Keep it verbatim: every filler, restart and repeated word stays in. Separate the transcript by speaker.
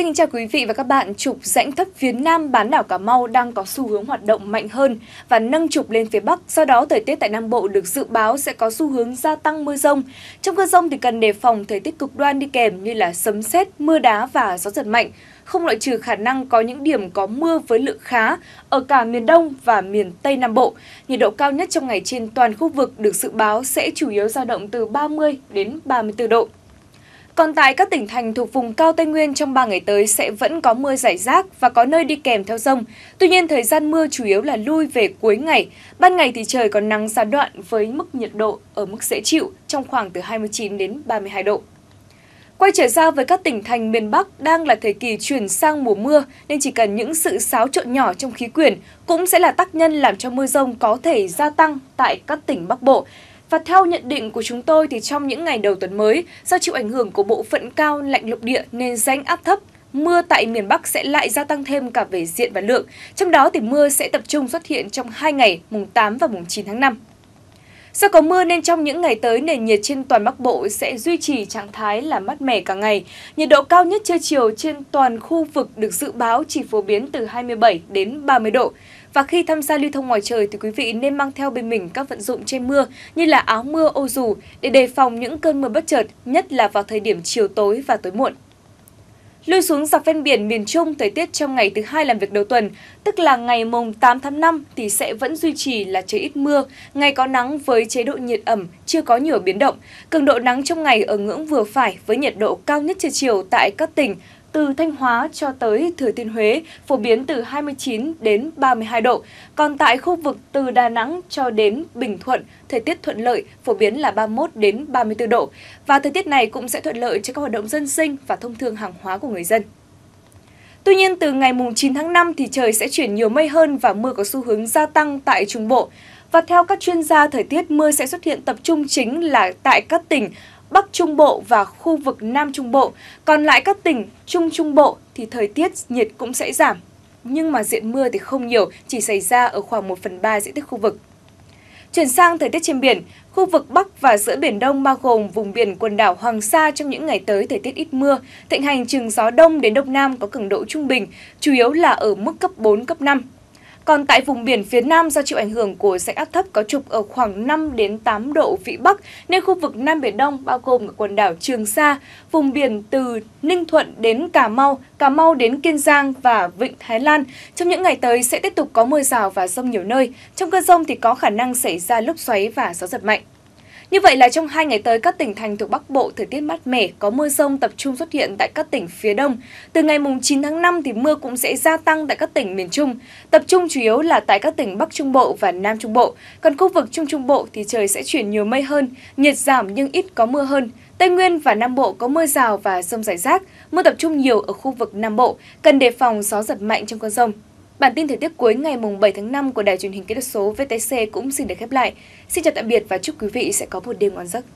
Speaker 1: Xin chào quý vị và các bạn. Trục rãnh thấp phía Nam bán đảo Cà Mau đang có xu hướng hoạt động mạnh hơn và nâng trục lên phía Bắc. Do đó, thời tiết tại Nam Bộ được dự báo sẽ có xu hướng gia tăng mưa rông. Trong cơn rông thì cần đề phòng thời tiết cực đoan đi kèm như là sấm sét, mưa đá và gió giật mạnh. Không loại trừ khả năng có những điểm có mưa với lượng khá ở cả miền Đông và miền Tây Nam Bộ. Nhiệt độ cao nhất trong ngày trên toàn khu vực được dự báo sẽ chủ yếu dao động từ ba mươi đến ba mươi tư độ. Còn tại các tỉnh thành thuộc vùng cao Tây Nguyên trong ba ngày tới sẽ vẫn có mưa rải rác và có nơi đi kèm theo dông. Tuy nhiên, thời gian mưa chủ yếu là lui về cuối ngày. Ban ngày thì trời còn nắng gián đoạn với mức nhiệt độ ở mức dễ chịu trong khoảng từ hai mươi chín đến ba mươi hai độ. Quay trở ra với các tỉnh thành miền Bắc đang là thời kỳ chuyển sang mùa mưa nên chỉ cần những sự xáo trộn nhỏ trong khí quyển cũng sẽ là tác nhân làm cho mưa rông có thể gia tăng tại các tỉnh Bắc Bộ. Và theo nhận định của chúng tôi thì trong những ngày đầu tuần mới, do chịu ảnh hưởng của bộ phận cao lạnh lục địa nên rãnh áp thấp, mưa tại miền Bắc sẽ lại gia tăng thêm cả về diện và lượng. Trong đó thì mưa sẽ tập trung xuất hiện trong hai ngày mùng tám và mùng chín tháng năm. Do có mưa nên trong những ngày tới nền nhiệt trên toàn Bắc Bộ sẽ duy trì trạng thái là mát mẻ cả ngày. Nhiệt độ cao nhất trưa chiều trên toàn khu vực được dự báo chỉ phổ biến từ hai mươi bảy đến ba mươi độ. Và khi tham gia lưu thông ngoài trời thì quý vị nên mang theo bên mình các vận dụng che mưa như là áo mưa, ô dù để đề phòng những cơn mưa bất chợt, nhất là vào thời điểm chiều tối và tối muộn. Lui xuống dọc ven biển miền Trung, thời tiết trong ngày thứ hai làm việc đầu tuần, tức là ngày mùng tám tháng năm thì sẽ vẫn duy trì là trời ít mưa, ngày có nắng với chế độ nhiệt ẩm, chưa có nhiều biến động. Cường độ nắng trong ngày ở ngưỡng vừa phải với nhiệt độ cao nhất trưa chiều tại các tỉnh từ Thanh Hóa cho tới Thừa Thiên Huế phổ biến từ hai mươi chín đến ba mươi hai độ. Còn tại khu vực từ Đà Nẵng cho đến Bình Thuận, thời tiết thuận lợi phổ biến là ba mươi mốt đến ba mươi tư độ. Và thời tiết này cũng sẽ thuận lợi cho các hoạt động dân sinh và thông thương hàng hóa của người dân. Tuy nhiên, từ ngày mùng chín tháng năm thì trời sẽ chuyển nhiều mây hơn và mưa có xu hướng gia tăng tại Trung Bộ. Và theo các chuyên gia thời tiết, mưa sẽ xuất hiện tập trung chính là tại các tỉnh Bắc Trung Bộ và khu vực Nam Trung Bộ. Còn lại các tỉnh Trung Trung Bộ thì thời tiết nhiệt cũng sẽ giảm. Nhưng mà diện mưa thì không nhiều, chỉ xảy ra ở khoảng một phần ba diện tích khu vực. Chuyển sang thời tiết trên biển, khu vực Bắc và giữa Biển Đông bao gồm vùng biển quần đảo Hoàng Sa trong những ngày tới thời tiết ít mưa, thịnh hành chừng gió Đông đến Đông Nam có cường độ trung bình, chủ yếu là ở mức cấp bốn, cấp năm. Còn tại vùng biển phía Nam do chịu ảnh hưởng của rãnh áp thấp có trục ở khoảng năm đến tám độ vĩ Bắc nên khu vực Nam Biển Đông bao gồm quần đảo Trường Sa, vùng biển từ Ninh Thuận đến Cà Mau, Cà Mau đến Kiên Giang và Vịnh Thái Lan trong những ngày tới sẽ tiếp tục có mưa rào và dông nhiều nơi. Trong cơn dông thì có khả năng xảy ra lốc xoáy và gió giật mạnh. Như vậy là trong hai ngày tới, các tỉnh thành thuộc Bắc Bộ thời tiết mát mẻ, có mưa rông tập trung xuất hiện tại các tỉnh phía Đông. Từ ngày mùng chín tháng năm thì mưa cũng sẽ gia tăng tại các tỉnh miền Trung, tập trung chủ yếu là tại các tỉnh Bắc Trung Bộ và Nam Trung Bộ. Còn khu vực Trung Trung Bộ thì trời sẽ chuyển nhiều mây hơn, nhiệt giảm nhưng ít có mưa hơn. Tây Nguyên và Nam Bộ có mưa rào và dông rải rác, mưa tập trung nhiều ở khu vực Nam Bộ, cần đề phòng gió giật mạnh trong cơn dông. Bản tin thời tiết cuối ngày mùng bảy tháng năm của Đài Truyền hình Kỹ thuật số vê tê xê cũng xin được khép lại. Xin chào tạm biệt và chúc quý vị sẽ có một đêm ngon giấc.